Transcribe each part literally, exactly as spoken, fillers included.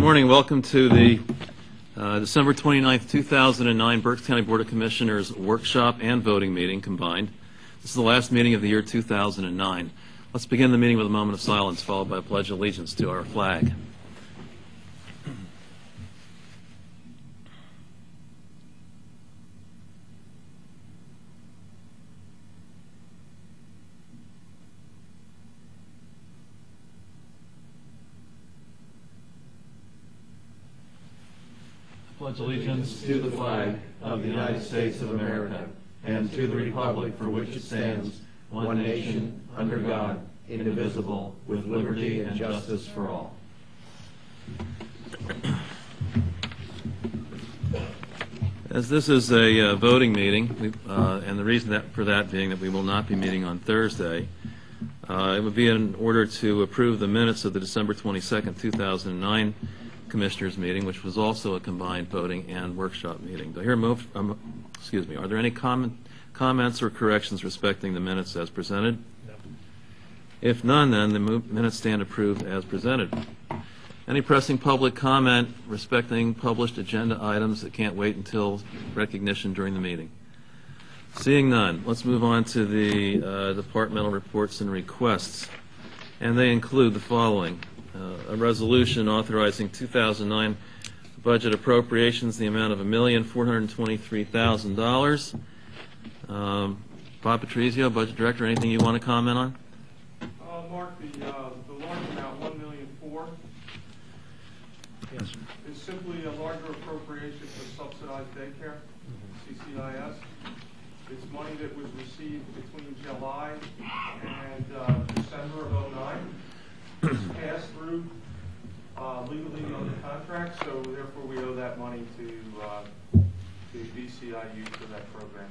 morning. Welcome to the uh, December twenty-ninth, two thousand nine Berks County Board of Commissioners workshop and voting meeting combined. This is the last meeting of the year two thousand nine. Let's begin the meeting with a moment of silence, followed by a pledge of allegiance to our flag. Pledge allegiance to the flag of the United States of America and to the republic for which it stands, one nation, under God, indivisible, with liberty and justice for all. As this is a uh, voting meeting, we, uh, and the reason that, for that being that we will not be meeting on Thursday, uh, it would be in order to approve the minutes of the December twenty-second, two thousand nine Commissioners meeting, which was also a combined voting and workshop meeting. Do I hear a move? Um, excuse me. Are there any comment, comments or corrections respecting the minutes as presented? No. If none, then the move, minutes stand approved as presented. Any pressing public comment respecting published agenda items that can't wait until recognition during the meeting? Seeing none, let's move on to the uh, departmental reports and requests, and they include the following. Uh, a resolution authorizing two thousand nine budget appropriations in the amount of one million four hundred twenty-three thousand dollars. Um, Bob Patrizio, Budget Director, anything you want to comment on? Uh, Mark, the, uh, the large amount, one million four, yes, sir. is simply a larger appropriation for subsidized daycare, C C I S. It's money that was received between July and uh, December of oh nine. It's passed through uh, legally on the contract, so therefore we owe that money to uh, to B C I U for that program.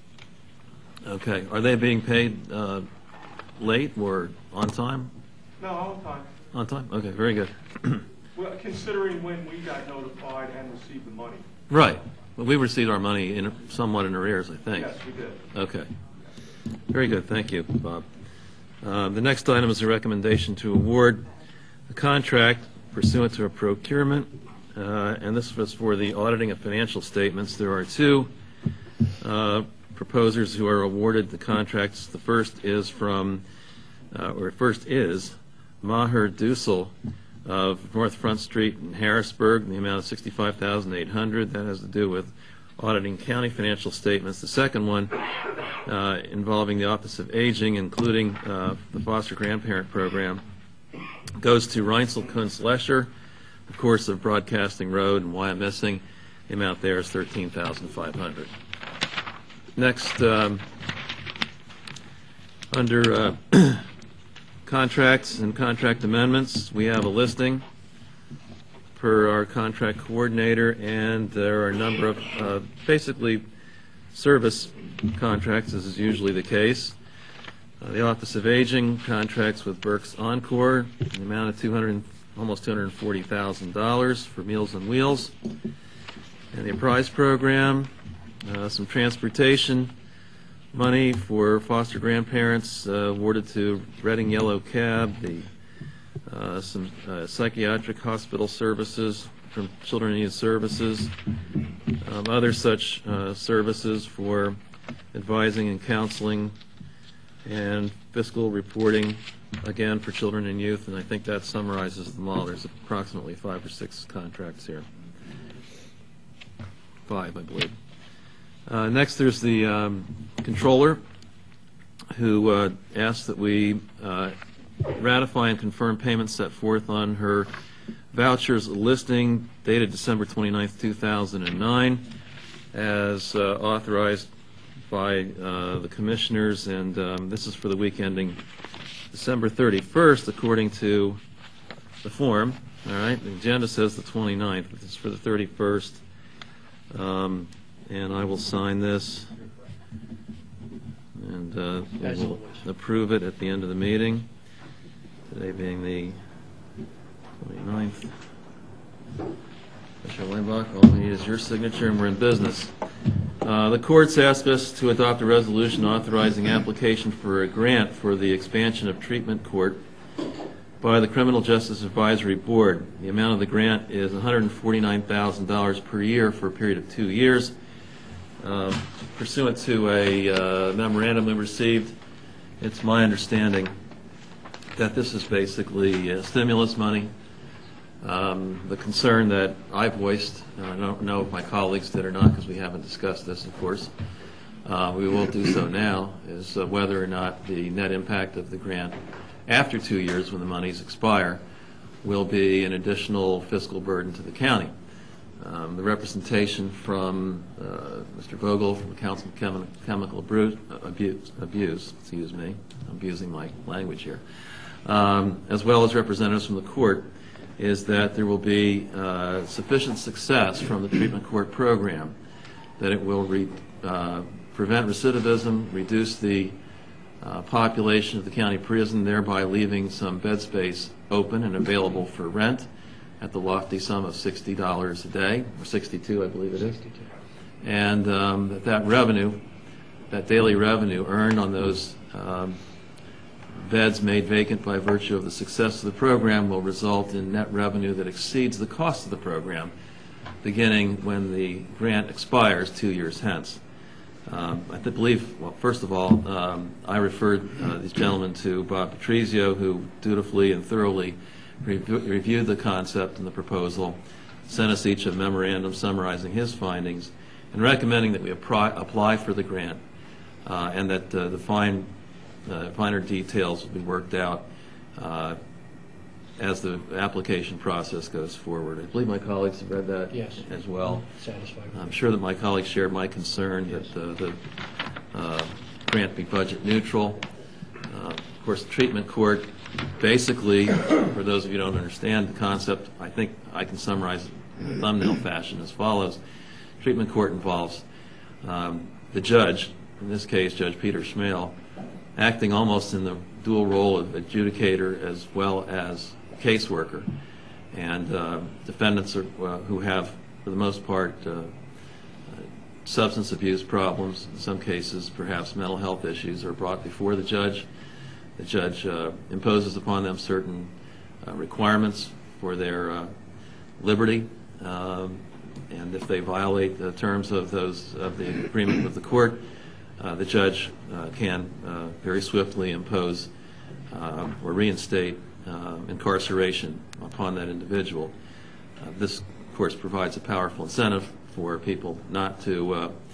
Okay. Are they being paid uh, late or on time? No, on time. On time? Okay, very good. Well, considering when we got notified and received the money. Right. Well, we received our money in somewhat in arrears, I think. Yes, we did. Okay. Very good. Thank you, Bob. Uh, the next item is a recommendation to award a contract pursuant to a procurement, uh, and this was for the auditing of financial statements. There are two uh, proposers who are awarded the contracts. The first is from, uh, or first is Maher Dussel of North Front Street in Harrisburg, in the amount of sixty-five thousand eight hundred dollars. That has to do with auditing county financial statements. The second one uh, involving the Office of Aging, including uh, the foster grandparent program, goes to Reinsel Kunz Lesher, of course, of Broadcasting Road and Wyomissing. The amount there is thirteen thousand five hundred dollars. Next, um, under uh, contracts and contract amendments, we have a listing per our contract coordinator, and there are a number of uh, basically service contracts, as is usually the case. Uh, the Office of Aging contracts with Berks Encore in the amount of two hundred, almost two hundred forty thousand dollars for Meals on Wheels. And the Prize Program, uh, some transportation money for foster grandparents uh, awarded to Reading Yellow Cab, the Uh, some uh, psychiatric hospital services from Children in Need Services, um, other such uh, services for advising and counseling, and fiscal reporting, again, for children and youth, and I think that summarizes them all. There's approximately five or six contracts here. Five, I believe. Uh, next, there's the um, controller, who uh, asked that we uh, ratify and confirm payments set forth on her vouchers listing dated December twenty-ninth, two thousand nine, as uh, authorized by uh, the commissioners, and um, this is for the week ending December thirty-first, according to the form. All right, the agenda says the twenty-ninth, but this is for the thirty-first, um, and I will sign this, and uh, we will approve it at the end of the meeting. Today being the twenty-ninth. Mister Leinbach, all we need is your signature, and we're in business. Uh, the courts asked us to adopt a resolution authorizing application for a grant for the expansion of treatment court by the Criminal Justice Advisory Board. The amount of the grant is one hundred forty-nine thousand dollars per year for a period of two years. Um, pursuant to a uh, memorandum we received, it's my understanding that this is basically uh, stimulus money. Um, the concern that I voiced, uh, I don't know if my colleagues did or not because we haven't discussed this, of course. Uh, we will do so now, is uh, whether or not the net impact of the grant after two years when the monies expire will be an additional fiscal burden to the county. Um, the representation from uh, Mister Vogel from the Council of Chemi- Chemical Abuse, Abuse, Abuse, excuse me, I'm abusing my language here, um, as well as representatives from the court, is that there will be uh, sufficient success from the treatment court program that it will re, uh, prevent recidivism, reduce the uh, population of the county prison, thereby leaving some bed space open and available for rent at the lofty sum of sixty dollars a day, or sixty-two, I believe it is. sixty-two. And um, that that revenue, that daily revenue earned on those um, beds made vacant by virtue of the success of the program will result in net revenue that exceeds the cost of the program, beginning when the grant expires two years hence. Um, I th- believe, well, first of all, um, I referred uh, these gentlemen to Bob Patrizio, who dutifully and thoroughly rev- reviewed the concept and the proposal, sent us each a memorandum summarizing his findings, and recommending that we apply, apply for the grant, uh, and that uh, the fine, uh, finer details will be worked out uh, as the application process goes forward. I believe my colleagues have read that Yes. as well. Satisfied. I'm sure that my colleagues shared my concern Yes. that uh, the uh, grant be budget neutral. Uh, Of course, the treatment court, basically, for those of you who don't understand the concept, I think I can summarize it in a thumbnail fashion as follows. Treatment court involves um, the judge, in this case Judge Peter Schmale, acting almost in the dual role of adjudicator as well as caseworker, and uh, defendants are, uh, who have, for the most part, uh, uh, substance abuse problems, in some cases perhaps mental health issues, are brought before the judge. The judge uh, imposes upon them certain uh, requirements for their uh, liberty, um, and if they violate the terms of those of the agreement with the court, uh, the judge uh, can uh, very swiftly impose uh, or reinstate Uh, incarceration upon that individual. Uh, this, of course, provides a powerful incentive for people not to uh,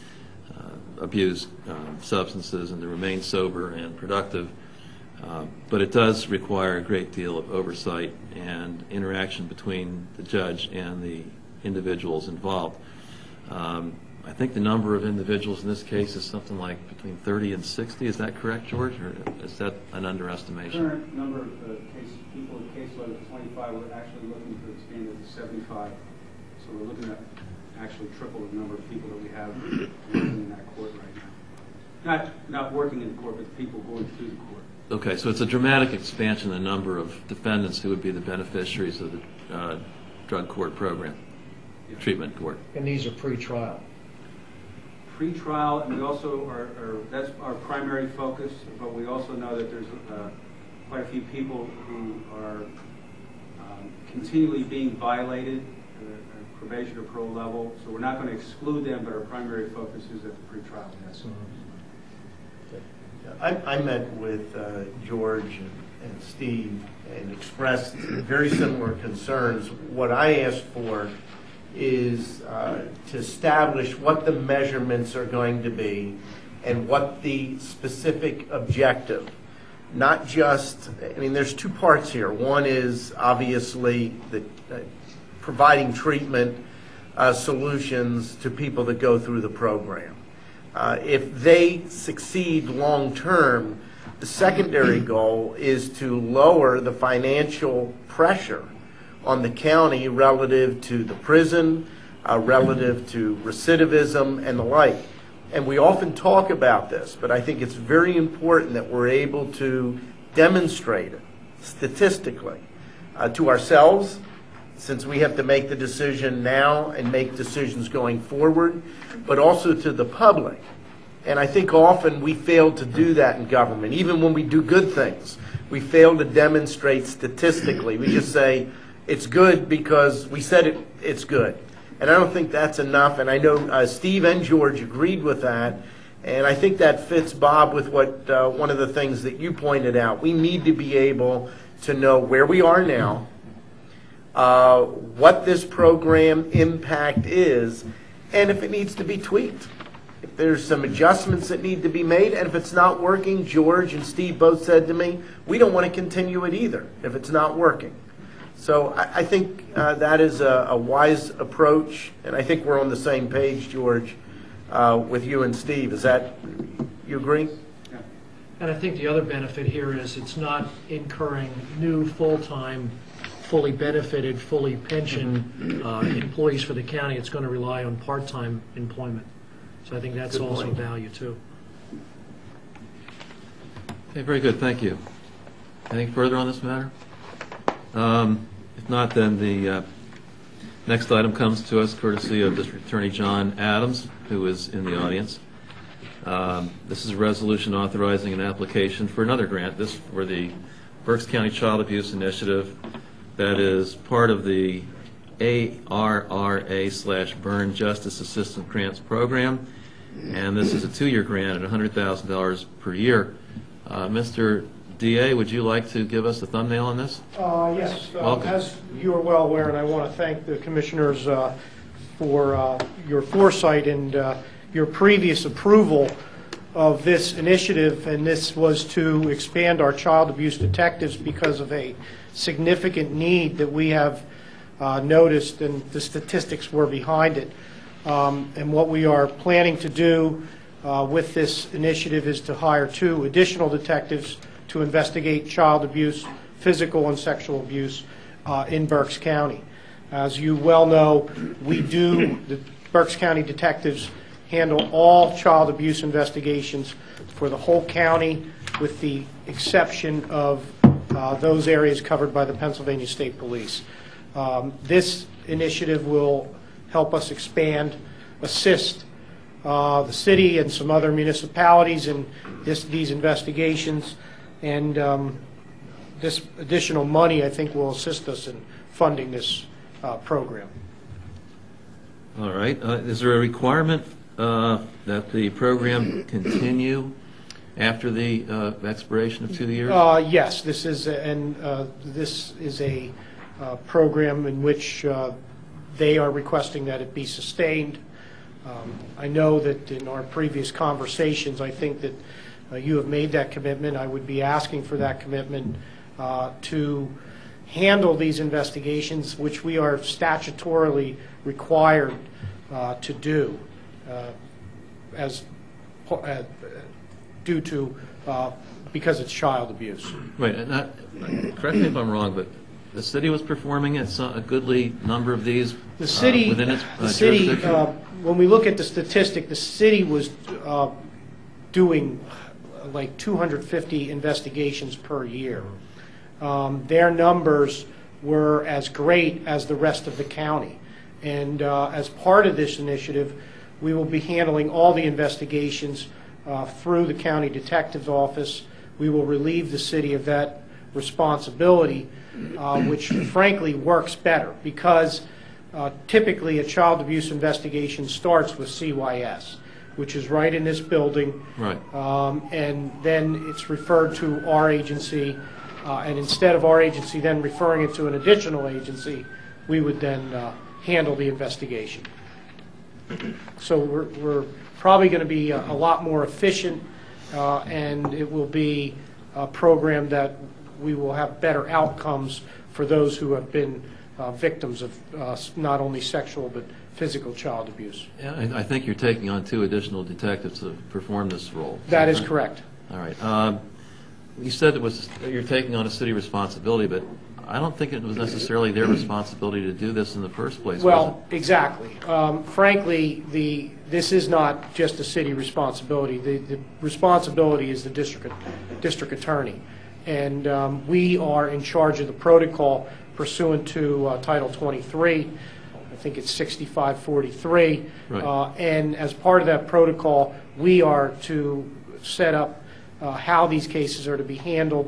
uh, abuse uh, substances and to remain sober and productive. Uh, but it does require a great deal of oversight and interaction between the judge and the individuals involved. Um, I think the number of individuals in this case is something like between thirty and sixty. Is that correct, George, or is that an underestimation? Current number of uh, case, people in caseload is twenty-five. We're actually looking to expand it to seventy-five. So we're looking at actually triple the number of people that we have working in that court right now. Not not working in the court, but people going through the court. Okay, so it's a dramatic expansion in the number of defendants who would be the beneficiaries of the uh, drug court program, Yeah. treatment court. And these are pre-trial. Pre-trial, and we also are, are, that's our primary focus, but we also know that there's uh, quite a few people who are um, continually being violated at a probation or parole level, so we're not going to exclude them, but our primary focus is at the pre-trial. Yes. I, I met with uh, George and, and Steve and expressed very similar concerns. What I asked for is uh, to establish what the measurements are going to be and what the specific objective, not just, I mean, there's two parts here. One is obviously the uh, providing treatment uh, solutions to people that go through the program. Uh, if they succeed long term, the secondary goal is to lower the financial pressure on the county relative to the prison, uh, relative to recidivism and the like. And we often talk about this, but I think it's very important that we're able to demonstrate it statistically uh, to ourselves, since we have to make the decision now and make decisions going forward, but also to the public. And I think often we fail to do that in government. Even when we do good things, we fail to demonstrate statistically. We just say it's good because we said it, it's good. And I don't think that's enough, and I know uh, Steve and George agreed with that, and I think that fits, Bob, with what uh, one of the things that you pointed out. We need to be able to know where we are now, uh, what this program impact is, and if it needs to be tweaked. If there's some adjustments that need to be made, and if it's not working, George and Steve both said to me, we don't want to continue it either if it's not working. So I, I think uh, that is a, a wise approach, and I think we're on the same page, George, uh, with you and Steve. Is that, you agree? Yeah. And I think the other benefit here is it's not incurring new full-time, fully benefited, fully pensioned uh, employees for the county. It's going to rely on part-time employment. So I think that's Good also point. value too. Okay, very good, thank you. Anything further on this matter? Um, If not, then the uh, next item comes to us courtesy of District Attorney John Adams, who is in the audience. Um, This is a resolution authorizing an application for another grant, this for the Berks County Child Abuse Initiative that is part of the A R R A slash Burn Justice Assistance Grants Program. And this is a two-year grant at one hundred thousand dollars per year. Uh, Mister D A, would you like to give us a thumbnail on this? Uh, Yes, uh, Welcome. as you are well aware, and I want to thank the commissioners uh, for uh, your foresight and uh, your previous approval of this initiative, and this was to expand our child abuse detectives because of a significant need that we have uh, noticed, and the statistics were behind it. Um, And what we are planning to do uh, with this initiative is to hire two additional detectives to investigate child abuse, physical and sexual abuse uh, in Berks County. As you well know, we do, the Berks County detectives handle all child abuse investigations for the whole county, with the exception of uh, those areas covered by the Pennsylvania State Police. Um, This initiative will help us expand, assist uh, the city and some other municipalities in this, these investigations. And um, this additional money, I think, will assist us in funding this uh, program. All right. Uh, Is there a requirement uh, that the program continue after the uh, expiration of two years? Uh, Yes, this is, a- and uh, this is a uh, program in which uh, they are requesting that it be sustained. Um, I know that in our previous conversations, I think that uh, you have made that commitment. I would be asking for that commitment uh, to handle these investigations, which we are statutorily required uh, to do uh, as uh, due to uh, because it's child abuse. Right. And that, correct me if I'm wrong, but the city was performing at some- a goodly number of these The uh, city, within its uh, the city, jurisdiction? uh, when we look at the statistic, the city was uh, doing uh, like two hundred fifty investigations per year. Um, Their numbers were as great as the rest of the county. And uh, as part of this initiative, we will be handling all the investigations uh, through the county detective's office. We will relieve the city of that responsibility, uh, which frankly works better, because uh, typically a child abuse investigation starts with C Y S, which is right in this building. Right. Um, and then it's referred to our agency, uh, and instead of our agency then referring it to an additional agency, we would then uh, handle the investigation. So we're, we're probably going to be a, a lot more efficient, uh, and it will be a program that we will have better outcomes for those who have been uh, victims of uh, not only sexual but physical child abuse. Yeah, I I think you're taking on two additional detectives to perform this role. That is right? correct. All right. Um, You said it was, that you're taking on a city responsibility, but I don't think it was necessarily their responsibility to do this in the first place, was Well, exactly. Um, Frankly, the, this is not just a city responsibility. The, the responsibility is the district, district attorney. And um, we are in charge of the protocol pursuant to uh, Title twenty-three. I think it's sixty-five forty-three. Right. Uh, And as part of that protocol, we are to set up uh, how these cases are to be handled,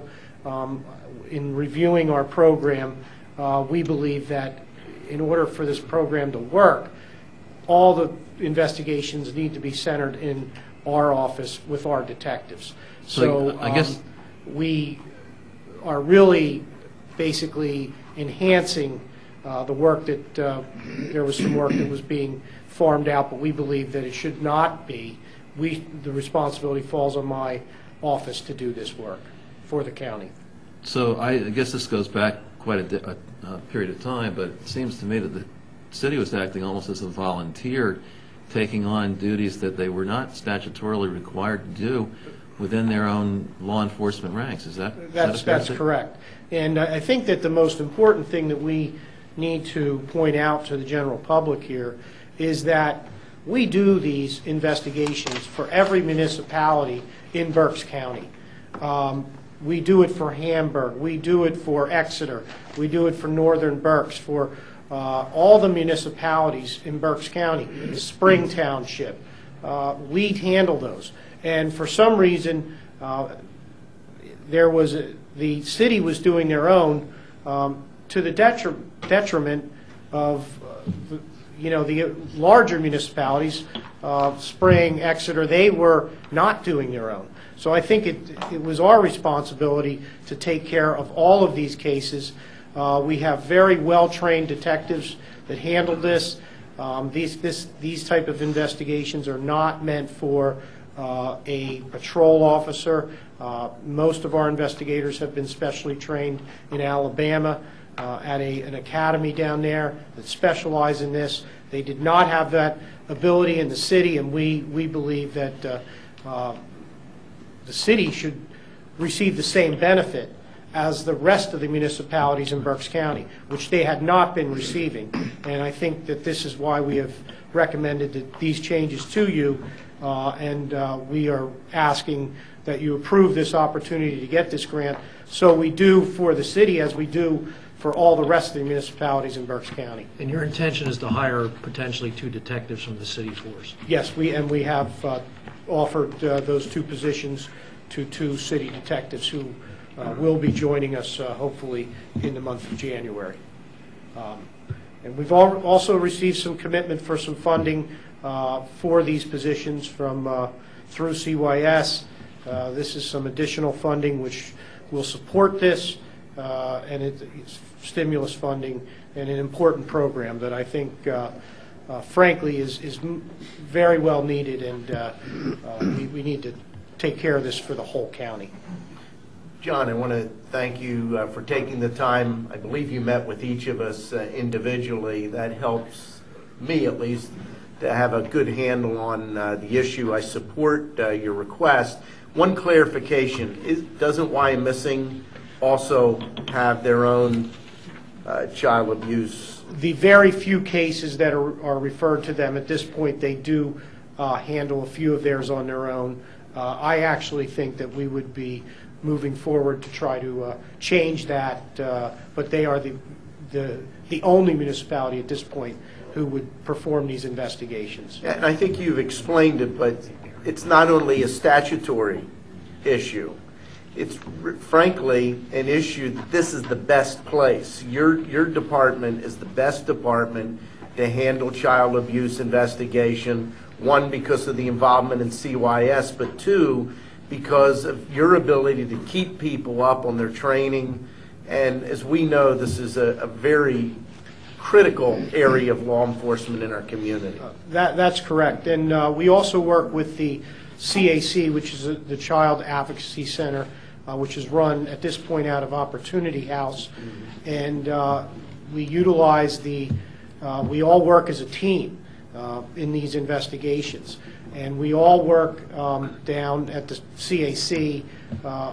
um, in reviewing our program, uh, we believe that in order for this program to work, all the investigations need to be centered in our office with our detectives. So, So I guess- um, we are really basically enhancing uh, the work that, uh, there was some work that was being farmed out, but we believe that it should not be. We, the responsibility falls on my office to do this work for the county. So I I guess this goes back quite a, di- a, a period of time, but it seems to me that the city was acting almost as a volunteer, taking on duties that they were not statutorily required to do within their own law enforcement ranks. Is that, is that a That's, fair that's statement? correct. And I I think that the most important thing that we need to point out to the general public here is that we do these investigations for every municipality in Berks County. Um, we do it for Hamburg, we do it for Exeter, we do it for Northern Berks, for uh, all the municipalities in Berks County, Spring Township. Uh, we handle those. And for some reason, uh, there was a, the city was doing their own um, to the detri- detriment of uh, the, you know, the larger municipalities, uh, Spring, Exeter. They were not doing their own. So I think it, it was our responsibility to take care of all of these cases. Uh, we have very well-trained detectives that handle this. Um, these, this, these type of investigations are not meant for uh, a patrol officer. Uh, most of our investigators have been specially trained in Alabama uh, at a, an academy down there that specialize in this. They did not have that ability in the city, and we, we believe that uh, uh, the city should receive the same benefit as the rest of the municipalities in Berks County, which they had not been receiving. And I think that this is why we have recommended that these changes to you, uh, and uh, we are asking that you approve this opportunity to get this grant, so we do for the city as we do for all the rest of the municipalities in Berks County. And your intention is to hire potentially two detectives from the city force? Yes, we, and we have uh, offered uh, those two positions to two city detectives who uh, will be joining us uh, hopefully in the month of January. Um, And we've al- also received some commitment for some funding uh, for these positions from, uh, through C Y S. Uh, This is some additional funding which will support this, uh, and it- it's stimulus funding, and an important program that I think uh, uh, frankly is, is m- very well needed, and uh, uh, we, we need to take care of this for the whole county. John, I want to thank you uh, for taking the time. I believe you met with each of us uh, individually. That helps me, at least, to have a good handle on uh, the issue. I support uh, your request. One clarification, is, doesn't Y Missing also have their own uh, child abuse? The very few cases that are, are referred to them at this point, they do uh, handle a few of theirs on their own. Uh, I actually think that we would be moving forward to try to uh, change that, uh, but they are the, the, the only municipality at this point who would perform these investigations. And I think you've explained it, but it's not only a statutory issue. It's r- frankly an issue that this is the best place. Your, your department is the best department to handle child abuse investigation, one, because of the involvement in C Y S, but two, because of your ability to keep people up on their training. And as we know, this is a, a very critical area of law enforcement in our community. That, that's correct. And uh, we also work with the C A C, which is a, the Child Advocacy Center, uh, which is run at this point out of Opportunity House. And uh, we utilize the, uh, we all work as a team uh, in these investigations. And we all work um, down at the C A C uh,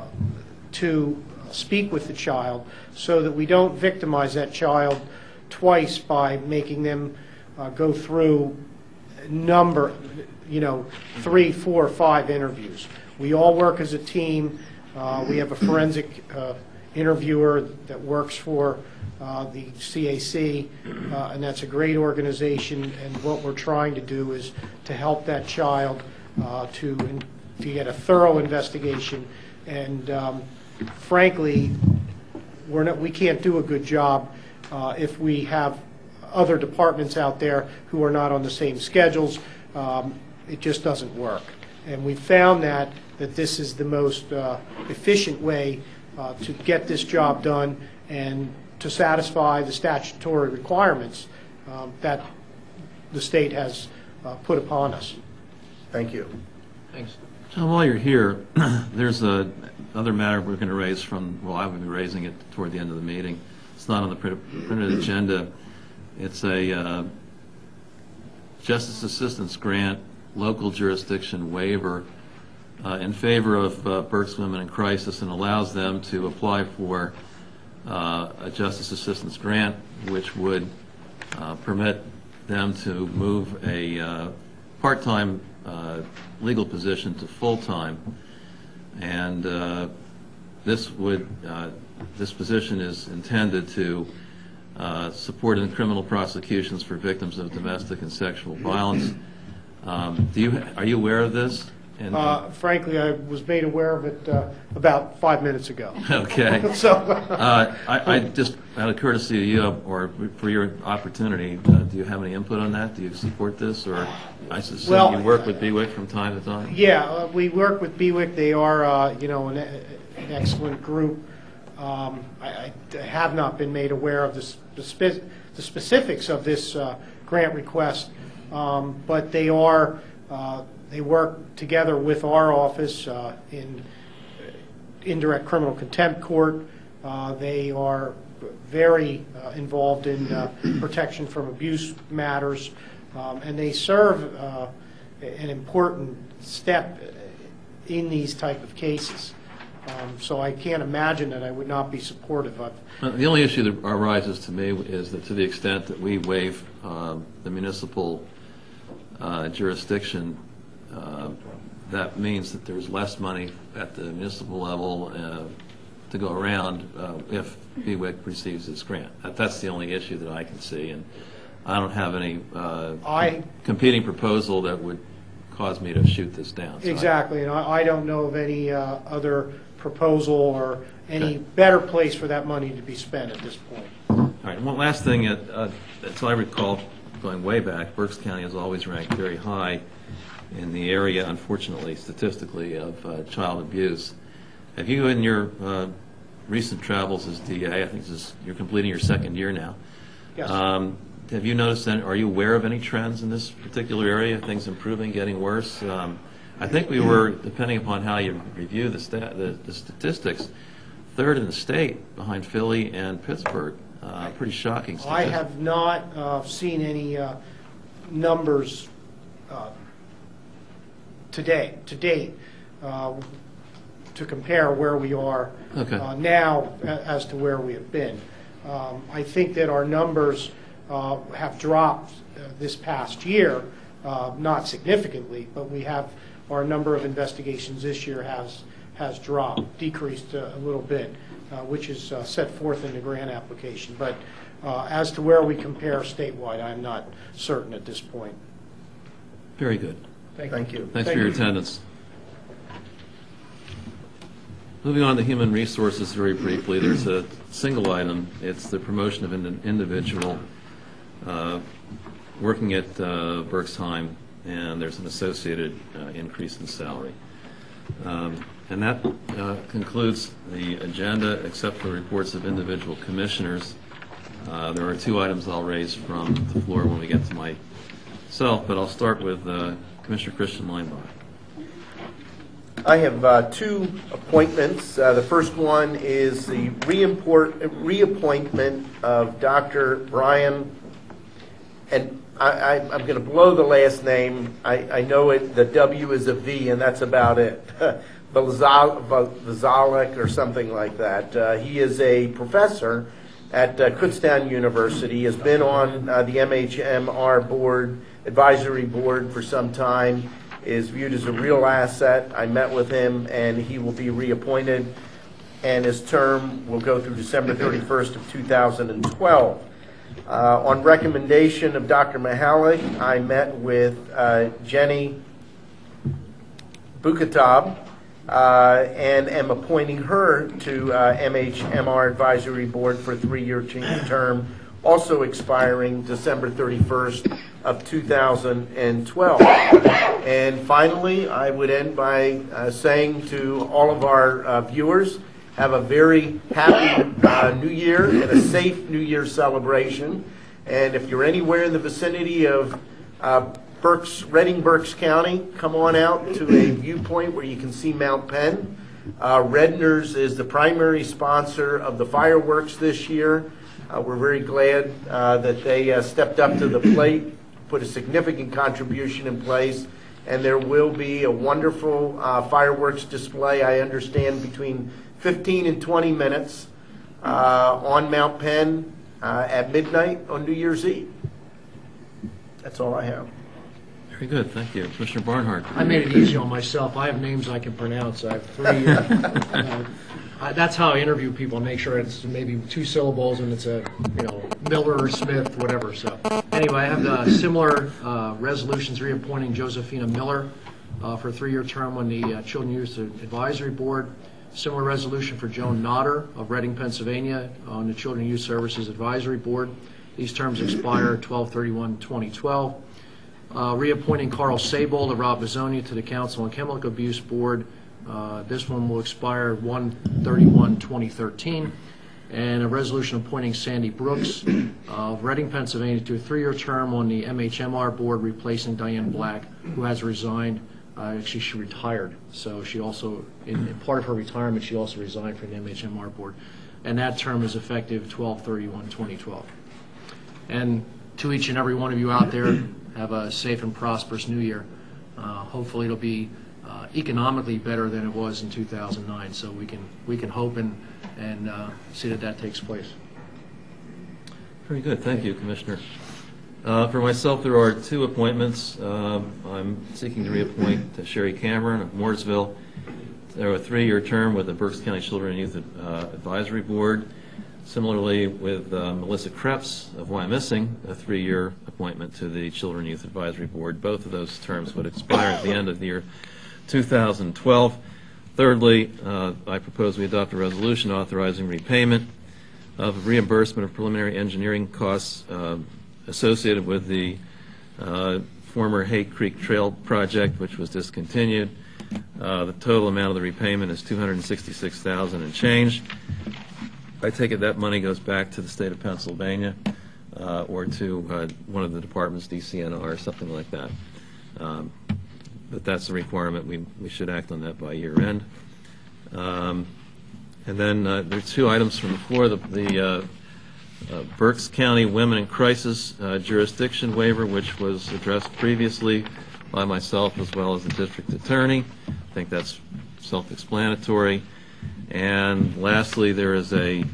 to speak with the child so that we don't victimize that child twice by making them uh, go through a number, you know, three, four, five interviews. We all work as a team. Uh, we have a forensic uh, interviewer that works for uh, the C A C, uh, and that's a great organization. And what we're trying to do is to help that child uh, to, to get a thorough investigation and um, frankly, we're not, we can't do a good job uh, if we have other departments out there who are not on the same schedules. Um, it just doesn't work. And we found that, that this is the most uh, efficient way uh, to get this job done and to satisfy the statutory requirements um, that the state has uh, put upon us. Thank you. Thanks. John, while you're here, there's a, another matter we're going to raise from, well, I will be raising it toward the end of the meeting. It's not on the print- printed agenda. It's a uh, Justice Assistance Grant local jurisdiction waiver uh, in favor of uh, Berks Women in Crisis, and allows them to apply for uh, a Justice Assistance Grant, which would uh, permit them to move a uh, part-time uh, legal position to full-time. And uh, this would, uh, this position is intended to uh, support in criminal prosecutions for victims of domestic and sexual violence. Um, do you, are you aware of this? And, Uh, frankly, I was made aware of it uh, about five minutes ago. okay. So, Uh, I, I just, out of courtesy of you, or for your opportunity, uh, do you have any input on that? Do you support this, or I assume Well, you work with B W I C from time to time? yeah, uh, we work with B W I C. They are, uh, you know, an, an excellent group. Um, I, I have not been made aware of this, the, spe- the specifics of this uh, grant request, um, but they are. Uh, They work together with our office uh, in indirect criminal contempt court. Uh, they are very uh, involved in uh, protection from abuse matters, um, and they serve uh, an important step in these type of cases. Um, so I can't imagine that I would not be supportive of. Uh, The only issue that arises to me is that to the extent that we waive uh, the municipal uh, jurisdiction, Uh, that means that there's less money at the municipal level uh, to go around uh, if B W I C receives this grant. That, that's the only issue that I can see, and I don't have any uh, I competing proposal that would cause me to shoot this down. So I- Exactly, and I, I don't know of any uh, other proposal or any Okay. better place for that money to be spent at this point. All right, and one last thing, uh, uh, as I recall, going way back, Berks County has always ranked very high in the area, unfortunately, statistically, of uh, child abuse. Have you, in your uh, recent travels as D A, I think this is, you're completing your second year now, Yes. um, have you noticed, any, are you aware of any trends in this particular area, things improving, getting worse? Um, I think we were, depending upon how you review the, stat, the, the statistics, third in the state behind Philly and Pittsburgh. Uh, pretty shocking I statistics. have not uh, seen any uh, numbers uh, today, to date, uh, to compare where we are Okay. uh, now a- as to where we have been. Um, I think that our numbers uh, have dropped uh, this past year, uh, not significantly, but we have, our number of investigations this year has, has dropped, decreased uh, a little bit, uh, which is uh, set forth in the grant application. But uh, as to where we compare statewide, I'm not certain at this point. Very good. Thank you. Thanks Thank for your you. attendance. Moving on to human resources very briefly, there's a single item. It's the promotion of an individual uh, working at uh, Berks Time, and there's an associated uh, increase in salary. Um, And that uh, concludes the agenda, except for reports of individual commissioners. Uh, There are two items I'll raise from the floor when we get to myself, but I'll start with uh, Commissioner Christian Leinbach. I have uh, two appointments. Uh, The first one is the reimport- reappointment of Doctor Brian, and I, I, I'm going to blow the last name. I, I know it. The W is a V, and that's about it. Vazal- Vazalek or something like that. Uh, he is a professor at uh, Kutztown University. Has been on uh, the M H M R board, advisory board for some time. Is viewed as a real asset. I met with him, and he will be reappointed, and his term will go through December thirty-first of two thousand twelve. Uh, on recommendation of Doctor Mahalik, I met with uh, Jenny Bukatab, uh, and am appointing her to uh, M H M R Advisory Board for a three-year term, also expiring December thirty-first of two thousand twelve. And finally, I would end by uh, saying to all of our uh, viewers, have a very happy uh, New Year and a safe New Year celebration. And if you're anywhere in the vicinity of uh, Berks, Reading, Berks County, come on out to a viewpoint where you can see Mount Penn. Uh, Redner's is the primary sponsor of the fireworks this year. Uh, we're very glad uh, that they uh, stepped up to the plate, put a significant contribution in place, and there will be a wonderful uh, fireworks display, I understand, between fifteen and twenty minutes uh, on Mount Penn uh, at midnight on New Year's Eve. That's all I have. Very good, thank you. Commissioner Barnhart. I made it easy on myself. I have names I can pronounce. I have three. Uh, uh, I, that's how I interview people. Make sure it's maybe two syllables and it's a, you know, Miller or Smith, whatever. So anyway, I have the similar uh, resolutions reappointing Josephina Miller uh, for a three-year term on the uh, Children and Youth Advisory Board. Similar resolution for Joan Nodder of Reading, Pennsylvania on the Children and Youth Services Advisory Board. These terms expire twelve thirty-one twenty twelve. Uh, reappointing Carl Sable of Rob Bizzonia to the Council on Chemical Abuse Board. Uh, this one will expire one thirty-one twenty thirteen. And a resolution appointing Sandy Brooks of Reading, Pennsylvania to a three-year term on the M H M R Board, replacing Diane Black, who has resigned. Uh, actually, she retired. So she also, in, in part of her retirement, she also resigned from the M H M R Board. And that term is effective twelve thirty-one twenty twelve. And to each and every one of you out there, have a safe and prosperous New Year. Uh, hopefully it'll be uh, economically better than it was in two thousand nine, so we can we can hope and, and uh, see that that takes place. Very good, thank you, Commissioner. Uh, for myself, there are two appointments. Um, I'm seeking to reappoint uh, Sherry Cameron of Mooresville. They're a three-year term with the Berks County Children and Youth uh, Advisory Board. Similarly, with uh, Melissa Krebs of Wyomissing, a three-year appointment to the Children and Youth Advisory Board. Both of those terms would expire at the end of the year two thousand twelve. Thirdly, uh, I propose we adopt a resolution authorizing repayment of reimbursement of preliminary engineering costs uh, associated with the uh, former Hay Creek Trail project, which was discontinued. Uh, the total amount of the repayment is two hundred sixty-six thousand dollars and change. I take it that money goes back to the state of Pennsylvania uh, or to uh, one of the departments, D C N R or something like that. Um, but that's the requirement. We, we should act on that by year end. Um, and then uh, there are two items from the floor. The, the uh, uh, Berks County Women in Crisis uh, Jurisdiction Waiver, which was addressed previously by myself as well as the district attorney. I think that's self-explanatory. And lastly, there is a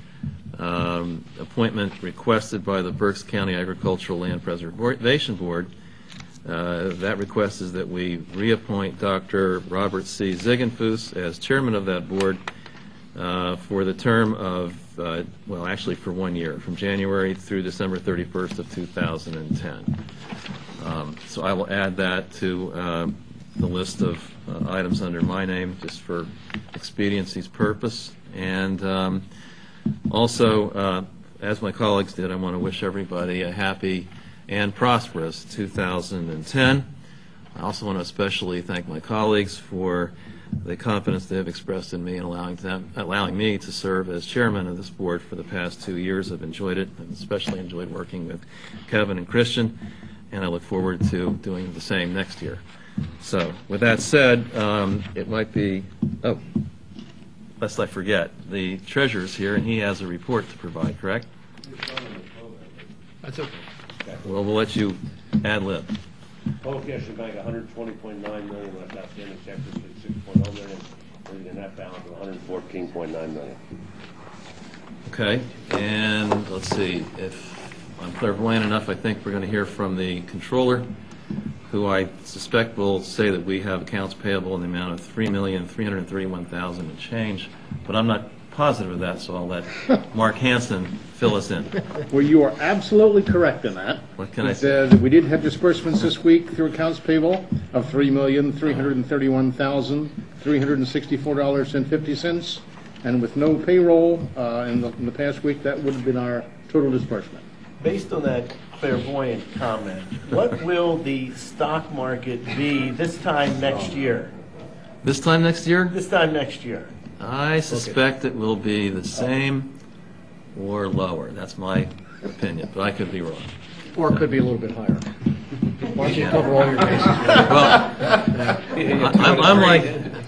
um, appointment requested by the Berks County Agricultural Land Preservation Board. Uh, that request is that we reappoint Doctor Robert C. Ziegenfuss as chairman of that board uh, for the term of, uh, well, actually for one year, from January through December thirty-first of two thousand ten. Um, so I will add that to uh, the list of uh, items under my name, just for expediency's purpose. And um, also, uh, as my colleagues did, I want to wish everybody a happy and prosperous two thousand ten. I also want to especially thank my colleagues for the confidence they have expressed in me and allowing them, allowing me to serve as chairman of this board for the past two years. I've enjoyed it. I've especially enjoyed working with Kevin and Christian, and I look forward to doing the same next year. So, with that said, um, it might be, oh, lest I forget, the treasurer's here, and he has a report to provide, correct? That's okay. Well, we'll let you ad lib. Total cash in bank, one hundred twenty point nine million, left outstanding check receipt six point oh million, leaving a net balance of one hundred fourteen point nine million. Okay, and let's see, if I'm clairvoyant enough, I think we're going to hear from the controller, who I suspect will say that we have accounts payable in the amount of three million three hundred thirty-one thousand dollars and change, but I'm not positive of that, so I'll let Mark Hansen fill us in. Well, you are absolutely correct in that. What can I It say? says we did have disbursements this week through accounts payable of three million three hundred thirty-one thousand three hundred sixty-four dollars and fifty cents. And with no payroll uh, in the in the past week, that would have been our total disbursement. Based on that clairvoyant comment, what will the stock market be this time next year? This time next year, This time next year? I suspect it will be the same or lower. That's my opinion, but I could be wrong. Or it could be a little bit higher. Why don't you cover all your bases? Well, I- I'm I'm like,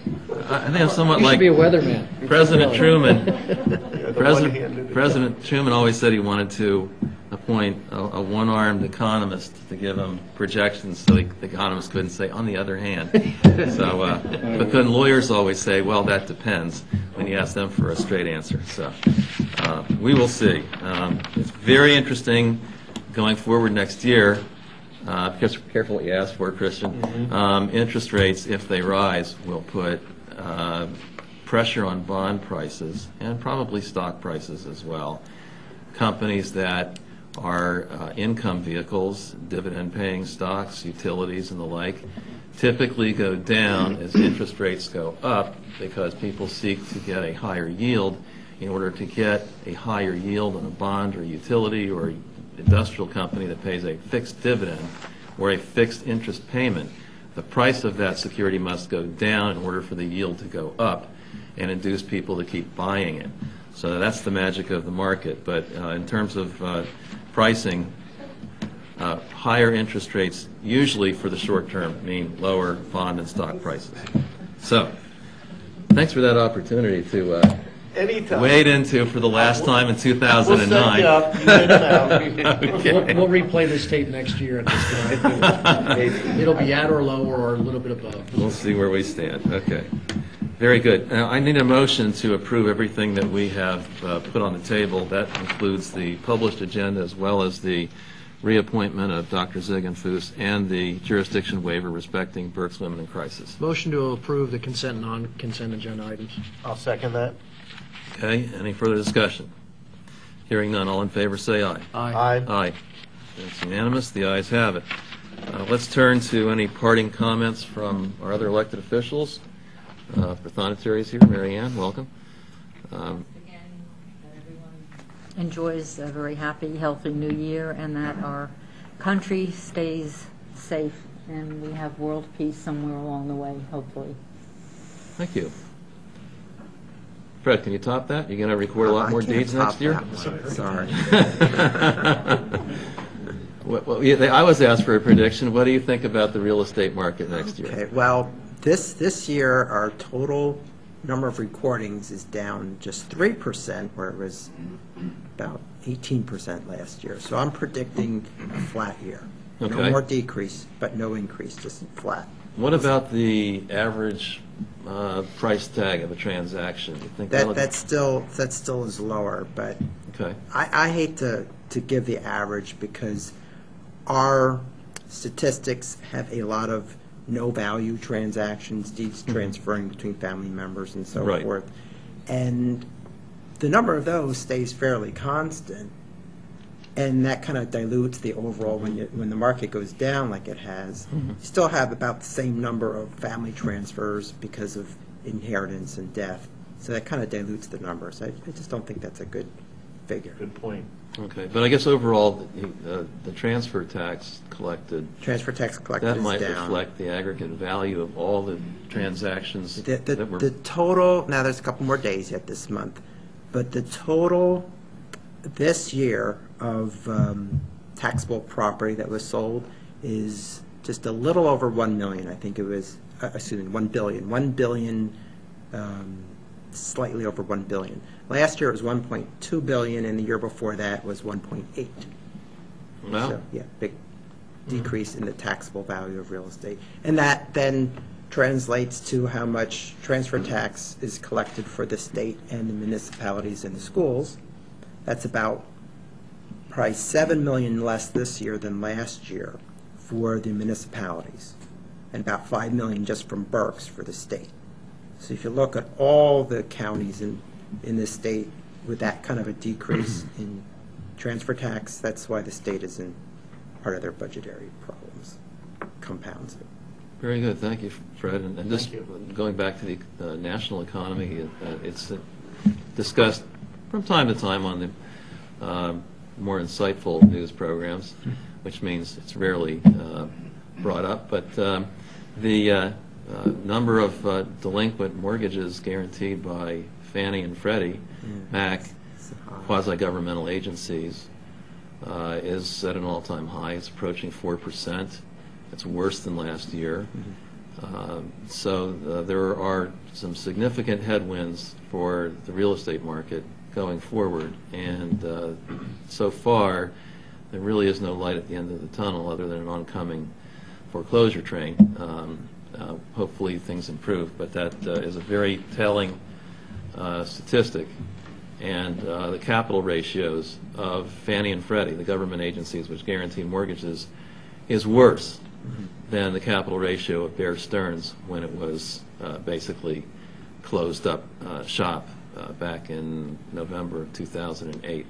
I think I'm somewhat You should like be a weatherman. President Truman. The President, one-handed- President Truman always said he wanted to appoint a, a one-armed economist to give him projections so he, the economist couldn't say, on the other hand. So, uh, but then lawyers always say, well, that depends, when you ask them for a straight answer. So, uh, we will see. Um, it's very interesting going forward next year. Uh, because careful what you ask for, Christian. Um, interest rates, if they rise, will put uh, pressure on bond prices and probably stock prices as well. Companies that are uh, income vehicles, dividend-paying stocks, utilities, and the like, typically go down as interest rates go up because people seek to get a higher yield. In order to get a higher yield on a bond or utility or industrial company that pays a fixed dividend or a fixed interest payment, the price of that security must go down in order for the yield to go up and induce people to keep buying it. So that's the magic of the market. But uh, in terms of uh, pricing, uh, higher interest rates usually for the short term mean lower bond and stock prices. So thanks for that opportunity to uh, Anytime. wade into for the last time in two thousand We'll nine. set you up, you get them out. We'll, we'll replay this tape next year at this time. It'll be at or lower or a little bit above. We'll see where we stand. Okay. Very good. Now, I need a motion to approve everything that we have uh, put on the table. That includes the published agenda as well as the reappointment of Doctor Ziegenfuss and the jurisdiction waiver respecting Berks Women in Crisis. Motion to approve the consent and non-consent agenda items. I'll second that. Okay. Any further discussion? Hearing none. All in favor, say aye. Aye. Aye. It's unanimous. The ayes have it. Uh, Let's turn to any parting comments from our other elected officials. Uh, Berthonetary is here. Mary Ann, welcome. Um, Again, that everyone enjoys a very happy, healthy new year, and that our country stays safe, and we have world peace somewhere along the way, hopefully. Thank you. Fred, can you top that? You going to record a lot more deeds next year? Sorry. Well, well, yeah, they- I was asked for a prediction. What do you think about the real estate market next year? Okay, well, this, this year, our total number of recordings is down just three percent, where it was about eighteen percent last year. So I'm predicting a flat year. No Okay. more decrease, but no increase, just flat. What about the average uh, price tag of a transaction? You think that'll- That, that still, that still is lower, but Okay. I, I hate to, to give the average because our statistics have a lot of no-value transactions, deeds transferring between family members and so Right. forth. And the number of those stays fairly constant, and that kind of dilutes the overall, when you, when the market goes down like it has, you still have about the same number of family transfers because of inheritance and death. So that kind of dilutes the numbers. I, I just don't think that's a good figure. Good point. Okay, but I guess overall, the, uh, the transfer tax collected, Transfer tax collected that is might down. reflect the aggregate value of all the transactions The, the, that were... the total, now there's a couple more days yet this month, but the total this year of um, taxable property that was sold is just a little over one million. I think it was, uh, excuse me, one billion. One billion, um, slightly over one billion. Last year it was one point two billion, and the year before that was one point eight. Wow. So, yeah, big decrease in the taxable value of real estate. And that then translates to how much transfer tax is collected for the state and the municipalities and the schools. That's about probably seven million less this year than last year for the municipalities, and about five million just from Berks for the state. So if you look at all the counties in, in the state with that kind of a decrease in transfer tax, that's why the state is in part of their budgetary problems, compounds it. Very good, thank you, Fred. And and just Thank you. going back to the uh, national economy, it, uh, it's uh, discussed from time to time on the uh, more insightful news programs, which means it's rarely uh, brought up. But um, the uh, uh, number of uh, delinquent mortgages guaranteed by Fannie and Freddie Mac, quasi-governmental agencies, uh, is at an all-time high. It's approaching four percent. It's worse than last year. Uh, so uh, there are some significant headwinds for the real estate market going forward. And uh, so far, there really is no light at the end of the tunnel other than an oncoming foreclosure train. Um, uh, hopefully things improve, but that uh, is a very telling uh, statistic. And uh, the capital ratios of Fannie and Freddie, the government agencies which guarantee mortgages, is worse than the capital ratio of Bear Stearns when it was uh, basically closed up uh, shop uh, back in November of two thousand eight.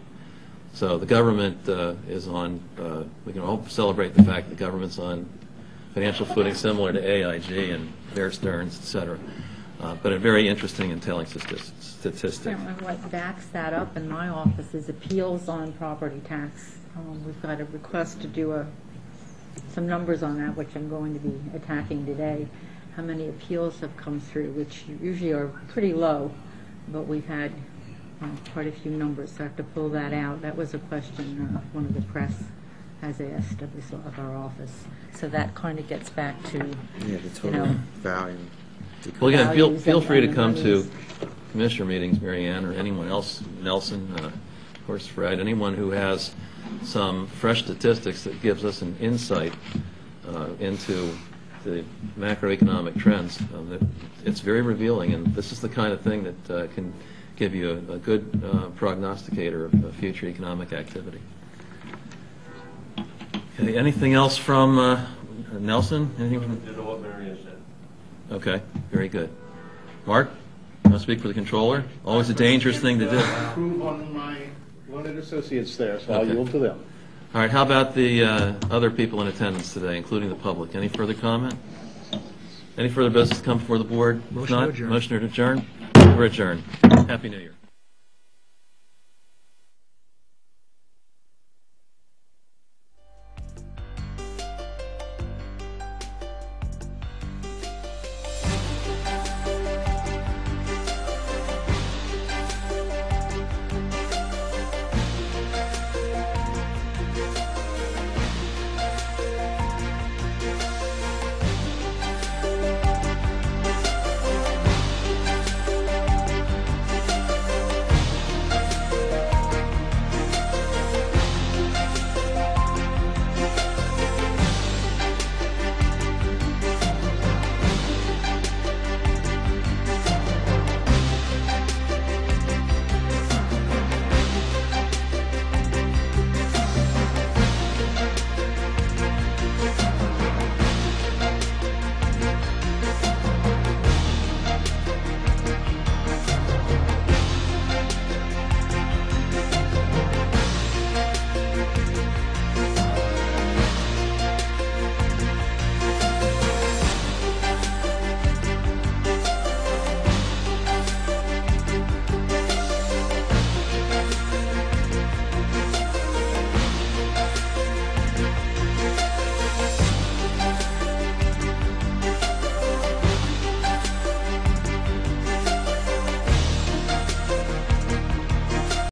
So the government uh, is on, uh, we can all celebrate the fact the government's on financial footing similar to A I G and Bear Stearns, et cetera. Uh, but a very interesting and telling statis- statistic. And what backs that up in my office is appeals on property tax. Um, We've got a request to do a, some numbers on that, which I'm going to be attacking today. How many appeals have come through, which usually are pretty low, but we've had uh, quite a few numbers, so I have to pull that out. That was a question uh, one of the press has asked of, this, of our office. So that kind of gets back to, Yeah, the you total know, value. Well, again, feel, values feel and- free to and come to monies. commissioner meetings, Mary Ann, or anyone else, Nelson, uh, of course, Fred, anyone who has some fresh statistics that gives us an insight uh, into the macroeconomic trends. Um, that it's very revealing, and this is the kind of thing that uh, can give you a, a good uh, prognosticator of, of future economic activity. Okay, anything else from uh, Nelson? Anything from Did what Marion said. Okay, very good. Mark, you want to speak for the controller? Always a dangerous thing to do. Approve on my learned associates there, so I'll Okay. yield to them. All right, how about the uh, other people in attendance today, including the public? Any further comment? Any further business to come before the board? If Motion to not, adjourn. motion to adjourn? We're adjourned. Happy New Year.